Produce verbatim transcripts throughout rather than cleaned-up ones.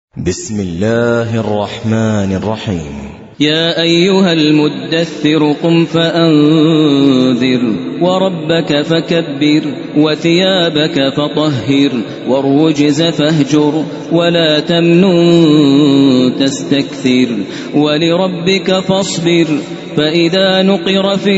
بسم الله الرحمن الرحيم. يا أيها المدثر قم فأنذر وربك فكبر وثيابك فطهر والرجز فاهجر ولا تمنن تستكثر ولربك فاصبر فإذا نقر في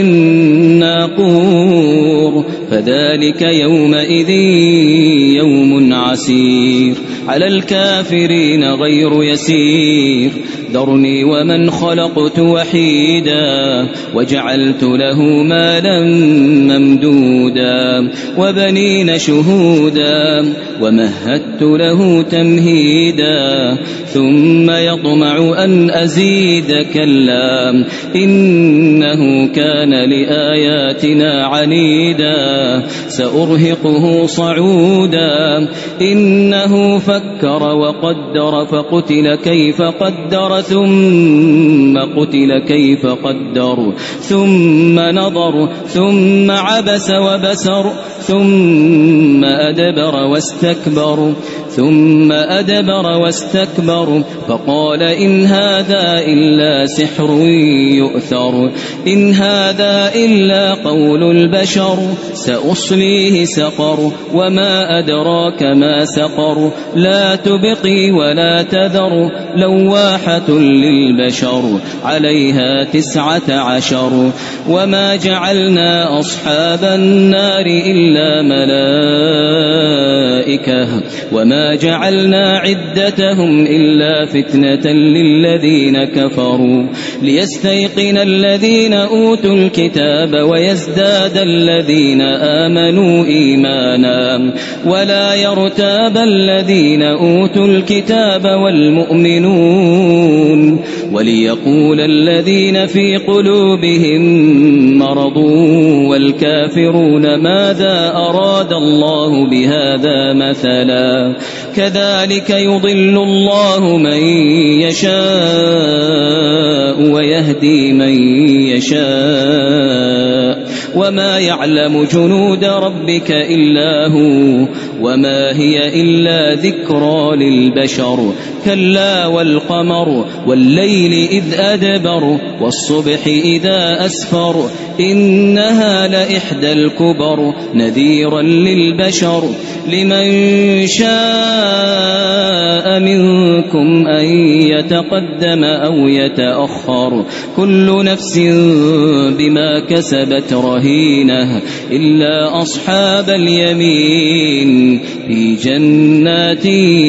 الناقور فذلك يومئذ يوم عسير على الكافرين غير يسير ذرني ومن خلقت وحيدا وجعلت له مالا ممدودا وبنين شهودا ومهدت له تمهيدا ثم يطمع أن أزيد كلا إنه كان لآياتنا عنيدا سأرهقه صعودا إنه فكر وقدر فقتل كيف قدر ثم قتل كيف قدر ثم نظر ثم عبس وبسر ثم أدبر واستكبر ثم أدبر واستكبر فقال إن هذا إلا سحر يؤثر إن هذا إلا قول البشر سأصليه سقر وما أدراك ما سقر لا تبقي ولا تذر لواحة للبشر عليها تسعة عشر وما جعلنا أصحاب النار إلا ملائكة وما جعلنا عدتهم إلا فتنة للذين كفروا ليستيقن الذين أوتوا الكتاب ويزداد الذين آمنوا إيمانا ولا يرتاب الذين أوتوا الكتاب والمؤمنون وليقول الذين في قلوبهم مرض والكافرون ماذا أراد الله بهذا مثلا كذلك يضل الله من يشاء ويهدي من يشاء وما يعلم جنود ربك إلا هو وما هي إلا ذكرى للبشر كلا والقمر والليل إذ أدبر والصبح إذا أسفر إنها لإحدى الكبر نذيرا للبشر لمن شاء منكم أن يتقدم أو يتأخر كل نفس بما كسبت رهينة إلا أصحاب اليمين في جنات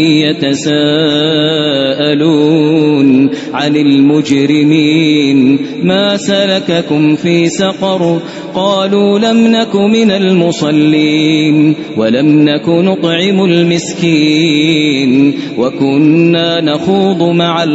يتساءلون عن المجرمين ما سلككم في سقر قالوا لم نك من المصلين ولم نك نطعم المسكين وكنا نخوض مع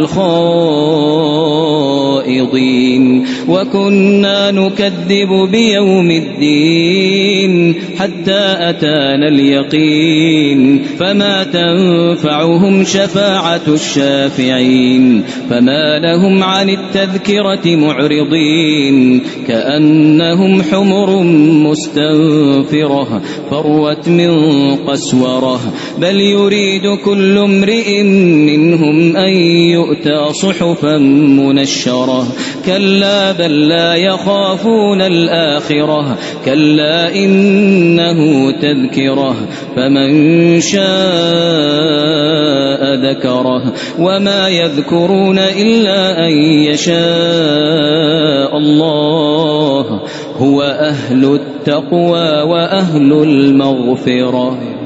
الخائضين وكنا نكذب بيوم الدين حتى أتانا اليقين فما تنفعهم شفاعة الشافعين فما لهم عن التذكرة معرضين كأنهم حمر مستنفرة فروت من قسورة بل يريد كل امرئ منهم أن يؤتى صحفا منشرة كلا بل لا يخافون الآخرة كلا إنه تذكرة فمن شاء ذكره وما يذكرون إلا أن يشاء الله هو أهل التقوى وأهل المغفرة.